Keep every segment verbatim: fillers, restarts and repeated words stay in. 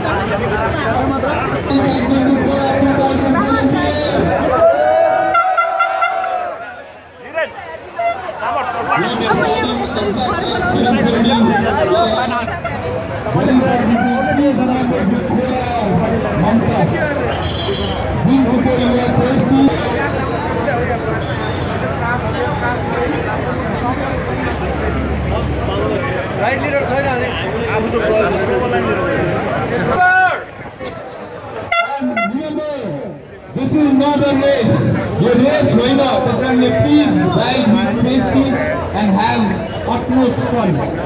Right leader छैन अनि आफ्नो This is not a race. Your race होइन त्यसकारणले please ride with safety and have utmost fun.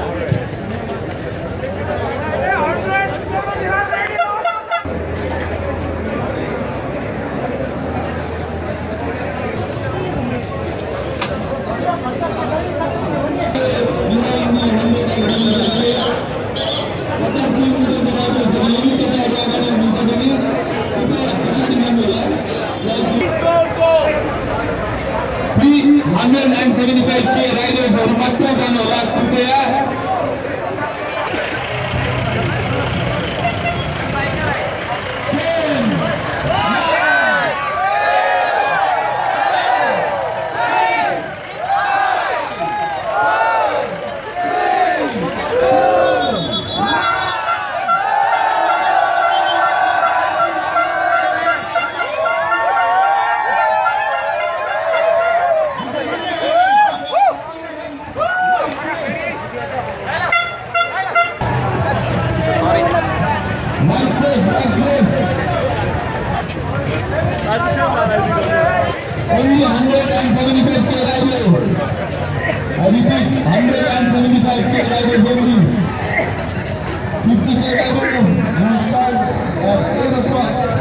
one hundred seventy-five K riders are मात्र जानु होला कृपया Only one hundred seventy-five K riders. I repeat, one hundred seventy-five K riders only. fifty K riders will start at eight o'clock.